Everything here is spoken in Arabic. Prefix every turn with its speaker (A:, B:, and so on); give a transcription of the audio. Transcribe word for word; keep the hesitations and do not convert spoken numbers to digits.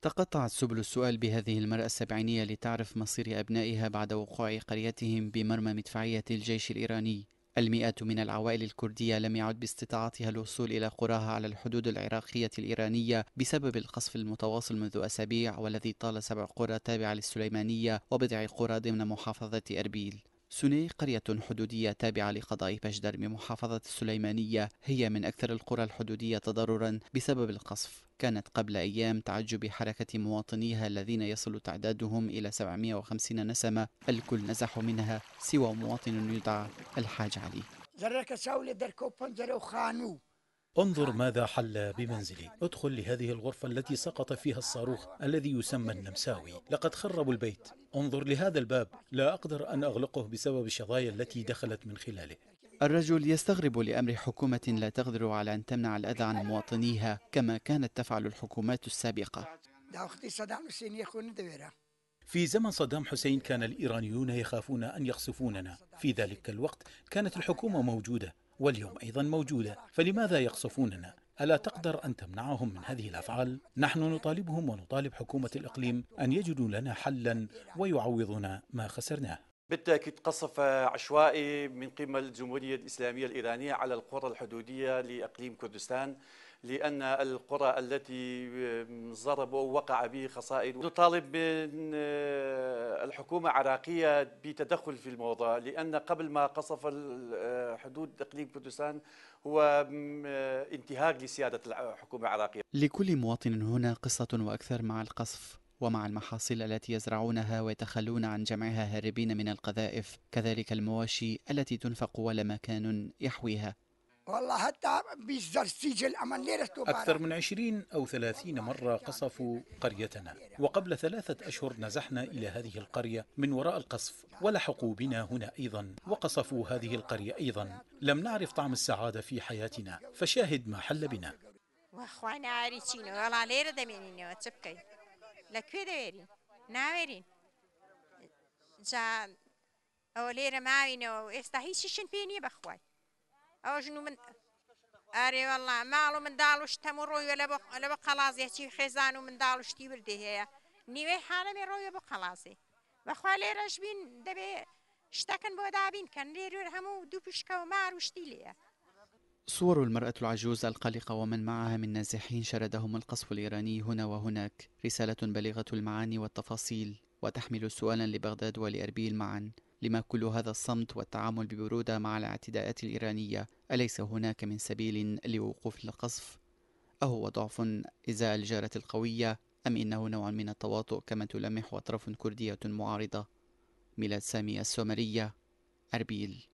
A: تقطعت سبل السؤال بهذه المرأة السبعينية لتعرف مصير أبنائها بعد وقوع قريتهم بمرمى مدفعية الجيش الإيراني. المئات من العوائل الكردية لم يعد باستطاعتها الوصول إلى قراها على الحدود العراقية الإيرانية بسبب القصف المتواصل منذ أسابيع، والذي طال سبع قرى تابعة للسليمانية وبضع قرى ضمن محافظة أربيل. سوني قرية حدودية تابعة لقضاء بشدر بمحافظة السليمانية هي من أكثر القرى الحدودية تضررا بسبب القصف. كانت قبل أيام تعج بحركة مواطنيها الذين يصل تعدادهم إلى سبعمئة وخمسين نسمة، الكل نزحوا منها سوى مواطن يدعى الحاج علي.
B: انظر ماذا حل بمنزلي، ادخل لهذه الغرفة التي سقط فيها الصاروخ الذي يسمى النمساوي، لقد خربوا البيت. انظر لهذا الباب، لا أقدر أن أغلقه بسبب الشظايا التي دخلت من خلاله.
A: الرجل يستغرب لأمر حكومة لا تقدر على أن تمنع الأذى عن مواطنيها كما كانت تفعل الحكومات السابقة.
B: في زمن صدام حسين كان الإيرانيون يخافون أن يقصفوننا، في ذلك الوقت كانت الحكومة موجودة، واليوم أيضا موجودة، فلماذا يقصفوننا؟ ألا تقدر أن تمنعهم من هذه الأفعال؟ نحن نطالبهم ونطالب حكومة الإقليم أن يجدوا لنا حلا ويعوضنا ما خسرناه.
C: بالتأكيد قصف عشوائي من قبل الجمهورية الإسلامية الإيرانية على القرى الحدودية لإقليم كردستان، لأن القرى التي ضربوا وقع به خسائر. نطالب من الحكومة العراقية بتدخل في الموضوع، لأن قبل ما قصف حدود إقليم كردستان هو انتهاك لسيادة الحكومة العراقية.
A: لكل مواطن هنا قصة وأكثر مع القصف ومع المحاصيل التي يزرعونها ويتخلون عن جمعها هاربين من القذائف، كذلك المواشي التي تنفق ولا مكان يحويها.
D: والله حتى
B: أكثر من عشرين أو ثلاثين مرة قصفوا قريتنا، وقبل ثلاثة أشهر نزحنا إلى هذه القرية من وراء القصف، ولحقوا بنا هنا أيضا وقصفوا هذه القرية أيضا. لم نعرف طعم السعادة في حياتنا، فشاهد ما حل بنا.
E: واخوانا عارفين والله ليرة دميني وتبكي لكي ديرين ناويرين جا أو ليرة معينة ويستحيش شن فيني بخواي أو جنو من أري والله معلو من دالوش تمرو ولا بق ولا بقلاص يحكي خزانو من دالوش تبرده هي نيوي حالة من روي بقلاصي بخوا ليرة شبين دبي اشتكن بودابين كان ليرة همو دوبشكا وماروش تيليه.
A: صور المرأة العجوز القلقة ومن معها من نازحين شردهم القصف الإيراني هنا وهناك رسالة بليغة المعاني والتفاصيل، وتحمل سؤالا لبغداد ولأربيل معا: لما كل هذا الصمت والتعامل ببرودة مع الاعتداءات الإيرانية؟ أليس هناك من سبيل لوقوف القصف؟ أهو ضعف إزاء الجارة القوية، أم إنه نوع من التواطؤ كما تلمح أطراف كردية معارضة؟ ميلاد سامي، السومرية، أربيل.